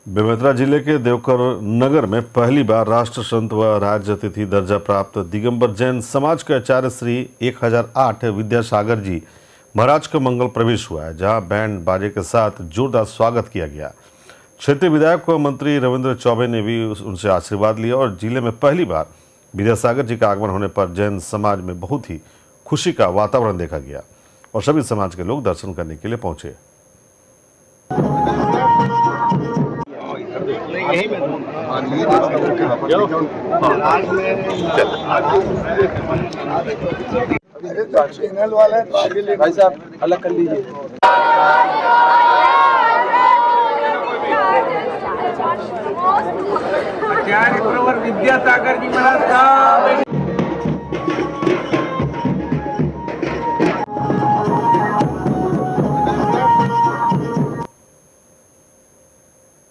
बेमेतरा जिले के देवकर नगर में पहली बार राष्ट्र संत व राज्य अतिथि दर्जा प्राप्त दिगंबर जैन समाज के आचार्य श्री 1008 विद्यासागर जी महाराज का मंगल प्रवेश हुआ है, जहां बैंड बाजे के साथ जोरदार स्वागत किया गया। क्षेत्रीय विधायक व मंत्री रविंद्र चौबे ने भी उनसे आशीर्वाद लिया और जिले में पहली बार विद्यासागर जी का आगमन होने पर जैन समाज में बहुत ही खुशी का वातावरण देखा गया और सभी समाज के लोग दर्शन करने के लिए पहुंचे। चैनल वाले भाई साहब अलग कर लीजिए। आचार्य प्रवर विद्यासागर जी महाराज साहब।